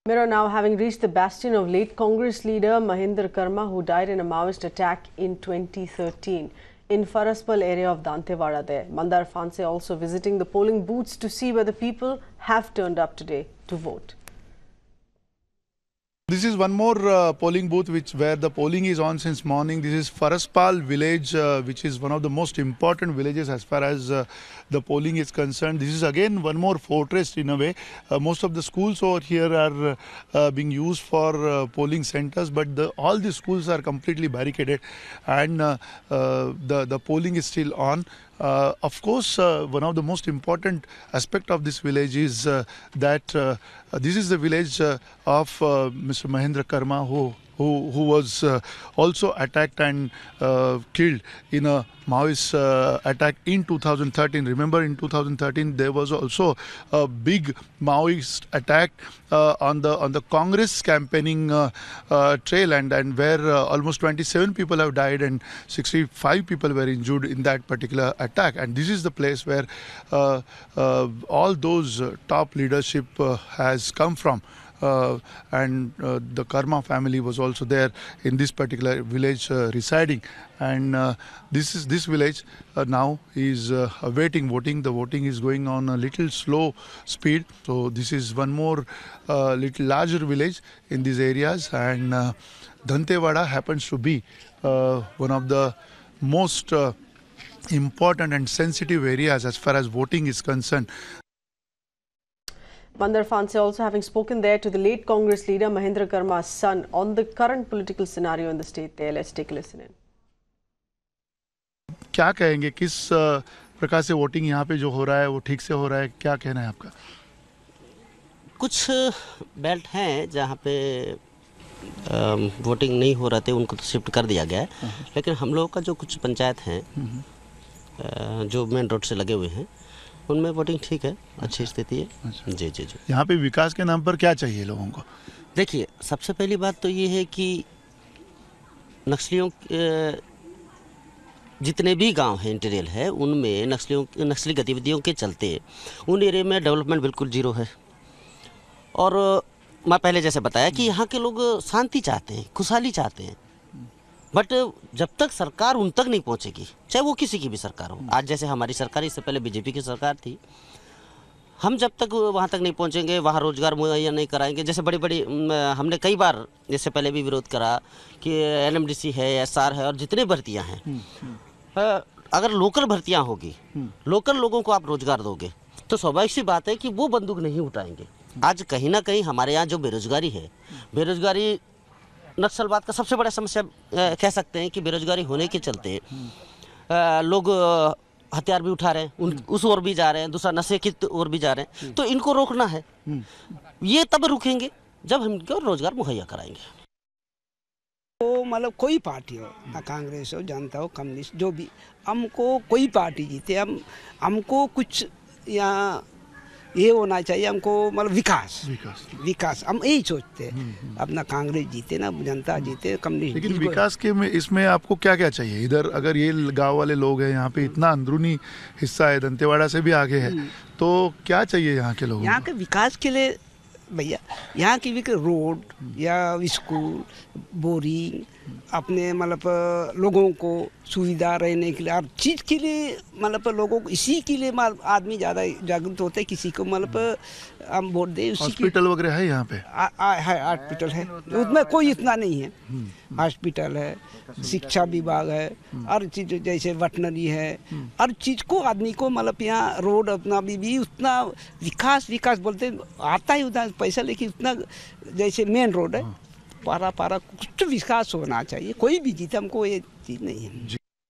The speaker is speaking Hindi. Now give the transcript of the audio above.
Mirror now having reached the bastion of late Congress leader Mahendra Karma, who died in a Maoist attack in 2013 in Faraspal area of Dantewada there. Mandar Fanse also visiting the polling booths to see whether people have turned up today to vote. This is one more polling booth where the polling is on since morning. This is Faraspal village, which is one of the most important villages as far as the polling is concerned. This is again one more fortress in a way. Most of the schools over here are being used for polling centers, but all the schools are completely barricaded, and the polling is still on. Of course, one of the most important aspect of this village is that this is the village of Mr. Mahendra Karma, who was also attacked and killed in a Maoist attack in 2013. Remember, in 2013 there was also a big Maoist attack on the Congress campaigning trail, and where almost 27 people have died and 65 people were injured in that particular attack. And this is the place where all those top leadership has come from. And the Karma family was also there in this particular village residing, and this village now is awaiting voting. The voting is going on a little slow speed, so this is one more little larger village in these areas, and Dantewada happens to be one of the most important and sensitive areas as far as voting is concerned. Mandar Fanse also having spoken there to the late Congress leader Mahendra Karma's son on the current political scenario in the state there. Let's take a listen in. क्या कहेंगे, किस प्रकार से वोटिंग यहाँ पे जो हो रहा है वो ठीक से हो रहा है, क्या कहना है आपका? कुछ बेल्ट हैं जहाँ पे वोटिंग नहीं हो रहे थे, उनको तो शिफ्ट कर दिया गया है, लेकिन हम लोगों का जो कुछ पंचायत हैं जो मेन रोड से लगे हुए हैं उनमें वोटिंग ठीक है, अच्छी स्थिति है। अच्छा। जी जी जी। यहाँ पे विकास के नाम पर क्या चाहिए लोगों को? देखिए, सबसे पहली बात तो ये है कि नक्सलियों जितने भी गांव हैं इंटीरियर है उनमें नक्सली गतिविधियों के चलते उन एरिया में डेवलपमेंट बिल्कुल जीरो है। और मैं पहले जैसे बताया कि यहाँ के लोग शांति चाहते हैं, खुशहाली चाहते हैं, बट जब तक सरकार उन तक नहीं पहुंचेगी, चाहे वो किसी की भी सरकार हो, आज जैसे हमारी सरकार, इससे पहले बीजेपी की सरकार थी, हम जब तक वहां तक नहीं पहुंचेंगे, वहां रोजगार मुहैया नहीं कराएंगे, जैसे बड़ी बड़ी हमने कई बार इससे पहले भी विरोध करा कि एनएमडीसी है, एसआर है और जितने भर्तियां हैं, अगर लोकल भर्तियां होगी, लोकल लोगों को आप रोजगार दोगे तो स्वाभाविक सी बात है कि वो बंदूक नहीं उठाएंगे। आज कहीं ना कहीं हमारे यहाँ जो बेरोजगारी है, बेरोजगारी नक्सलवाद का सबसे बड़ा समस्या कह सकते हैं कि बेरोजगारी होने के चलते लोग हथियार भी उठा रहे हैं, उस ओर भी जा रहे हैं, दूसरा नशे की ओर भी जा रहे हैं, तो इनको रोकना है। ये तब रुकेंगे जब हम इनको रोजगार मुहैया कराएंगे। तो मतलब कोई पार्टी हो, ना कांग्रेस हो, जनता हो, कम्युनिस्ट, जो भी, हमको कोई पार्टी जीते, हमको कुछ यहाँ ये होना चाहिए, हमको मतलब विकास हम यही सोचते हैं। अपना कांग्रेस जीते ना, जनता जीते, कम्युनिस्ट। लेकिन विकास के में इसमें आपको क्या क्या चाहिए? इधर अगर ये गांव वाले लोग हैं, यहाँ पे इतना अंदरूनी हिस्सा है, दंतेवाड़ा से भी आगे है, तो क्या चाहिए यहाँ के लोगों को? यहाँ के विकास के लिए भैया, यहाँ की भी रोड या स्कूल, बोरिंग, अपने मतलब लोगों को सुविधा रहने के लिए, हर चीज़ के लिए, मतलब लोगों को इसी के लिए आदमी ज़्यादा जागरूक होते हैं। किसी को मतलब हम वोट दे, हॉस्पिटल वगैरह है यहाँ पे? है, हॉस्पिटल है, उसमें कोई इतना नहीं है। हॉस्पिटल है, शिक्षा विभाग है, हर चीज़, जैसे वेटनरी है, हर चीज़ को आदमी को मतलब यहाँ रोड अपना भी उतना विकास बोलते आता ही उतना पैसा, लेकिन उतना जैसे मेन रोड है, पारा कुछ विकास होना चाहिए। कोई भी जीते, हमको ये चीज़ नहीं है।